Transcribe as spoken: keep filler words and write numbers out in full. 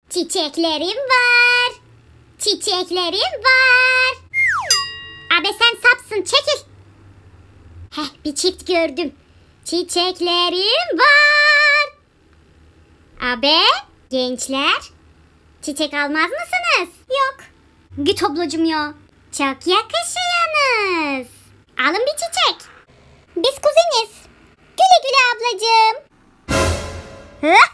Çiçeklerim var. Çiçeklerim var. Abi sen sapsın, çekil. Heh, bir çift gördüm. Çiçeklerim var. Abi gençler, çiçek almaz mısınız? Yok. Git ablacığım ya. Çok yakışıyorsunuz. Alın bir çiçek. Biz kuzeniz. Güle güle ablacığım. Hı?